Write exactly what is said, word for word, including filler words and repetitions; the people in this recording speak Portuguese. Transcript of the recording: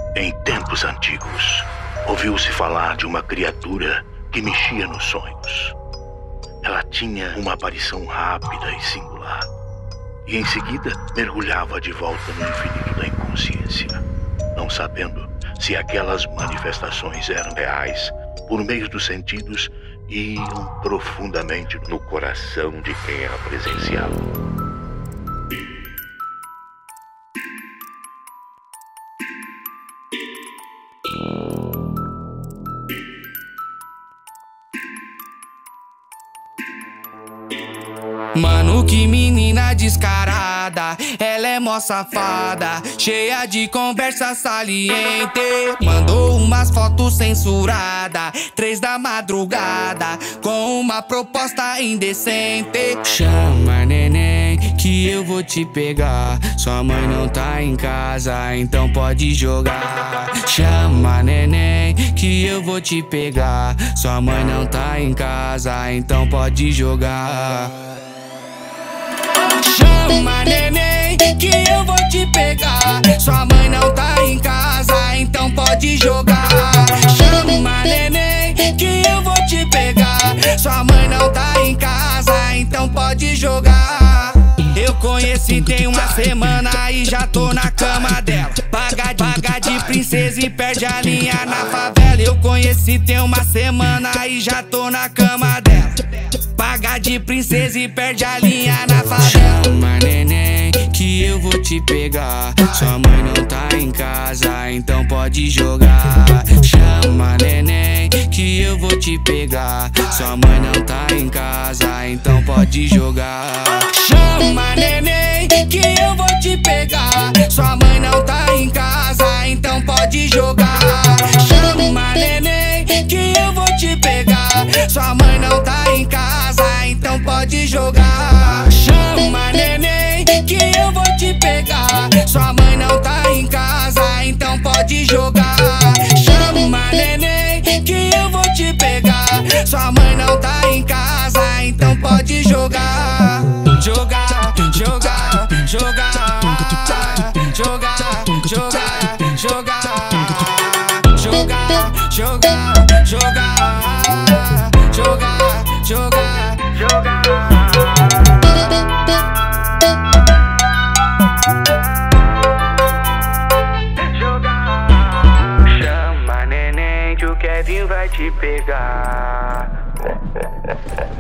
Em tempos antigos, ouviu-se falar de uma criatura que mexia nos sonhos. Ela tinha uma aparição rápida e singular, e em seguida mergulhava de volta no infinito da inconsciência, não sabendo se aquelas manifestações eram reais por meio dos sentidos e iam profundamente no coração de quem a presenciava. Mano, que menina descarada, ela é mó safada, cheia de conversa saliente. Mandou umas fotos censuradas, três da madrugada, com uma proposta indecente. Chama, neném, que eu vou te pegar. Sua mãe não tá em casa, então pode jogar. Chama, neném, que eu vou te pegar. Sua mãe não tá em casa, então pode jogar. Chama, neném, que eu vou te pegar. Sua mãe não tá em casa, então pode jogar. Chama, neném, que eu vou te pegar. Sua mãe não tá em casa, então pode jogar. Eu conheci tem uma semana e já tô na cama dela. Paga, paga de princesa e perde a linha na favela. Eu conheci tem uma semana e já tô na cama dela. Paga de princesa e perde a linha na favela. Chama, neném, que eu vou te pegar. Sua mãe não tá em casa, então pode jogar. Chama, neném, que eu vou te pegar. Sua mãe não tá em casa, então pode jogar. Chama, neném, que eu vou te pegar. Sua mãe não tá em casa, então pode jogar. Chama, neném, que eu vou te pegar. Sua mãe não tá em casa, então pode jogar. Chama, neném, que eu vou te pegar. Sua mãe não tá em casa, então pode jogar. Chama, neném, que eu vou te pegar. Sua mãe não tá em casa, então pode jogar. Jogar, jogar, jogar, jogar, jogar, jogar, jogar, jogar, jogar, jogar, jogar, jogar. Chama, neném, que o Kevin vai te pegar.